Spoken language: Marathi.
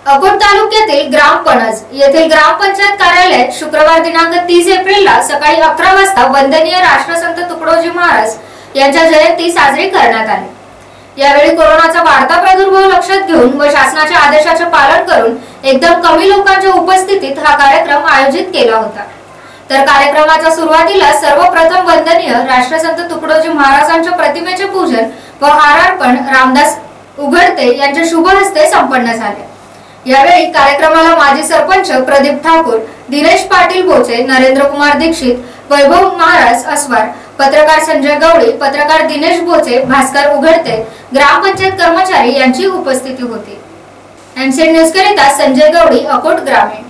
अकोट तालुक्यातील ग्राम पणज येथील ग्रामपंचायत कार्यालयात शुक्रवार दिनांक 30 एप्रिलला सकाळी 11 वाजता वंदनीय राष्ट्रसंत तुकडोजी महाराज यांच्या जयंती साजरी करण्यात आली। यावेळी कोरोनाचा वाढता प्रादुर्भाव लक्षात घेऊन व शासनाच्या आदेशाचे पालन करून एकदम कमी लोकांच्या उपस्थितीत हा कार्यक्रम आयोजित केला होता। तर कार्यक्रमाच्या सुरुवातीला सर्वप्रथम वंदनीय राष्ट्रसंत तुकडोजी महाराजांच्या प्रतिमेचे पूजन व हारार्पण रामदास उघडते यांच्या शुभ हस्ते संपन्न झाले। यावेळी कार्यक्रमाला माजी सरपंच प्रदीप ठाकूर, दिनेश पाटील बोचे, नरेंद्र कुमार दीक्षित, वैभव महाराज अस्वार, पत्रकार संजय गवळी, पत्रकार दिनेश बोचे, भास्कर उघडते, ग्रामपंचायत कर्मचारी यांची उपस्थिती होती। एमसी न्यूज करिता संजय गवळी, अकोट ग्रामीण।